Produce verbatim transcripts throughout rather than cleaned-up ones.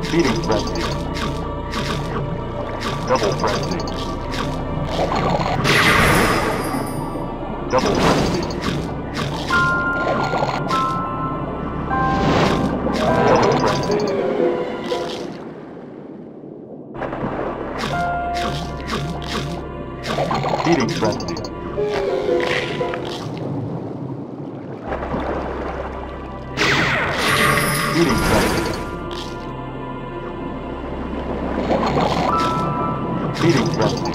Feeding frenzy. Double frenzy. Double frenzy. Double frenzy. Feeding frenzy. Feeding frenzy. Feeding frenzy.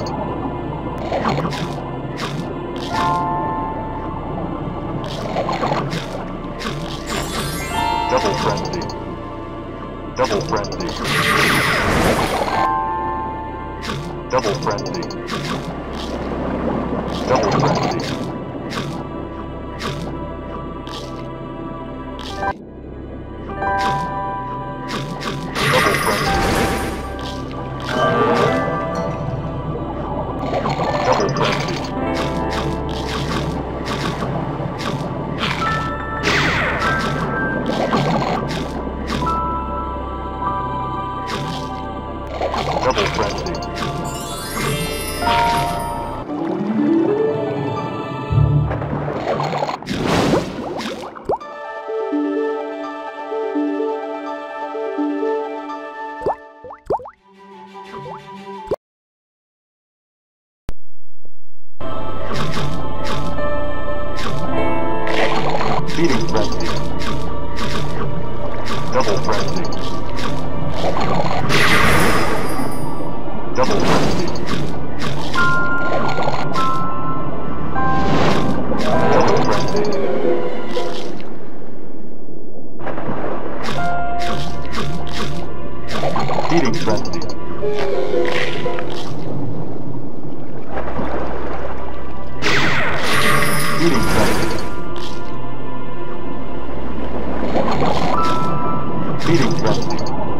Double frenzy. Double frenzy. Double frenzy. Double frenzy. Double frenzy. Double frenzy. Double frenzy. Feeding frenzy. Double frenzy. Double frenzy. Double frenzy. Feeding frenzy. Feeding frenzy. Feeding frenzy.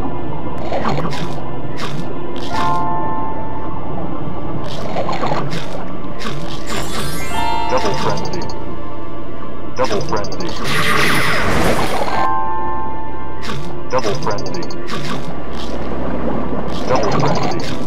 Double frenzy. Double frenzy. Double frenzy. Double frenzy.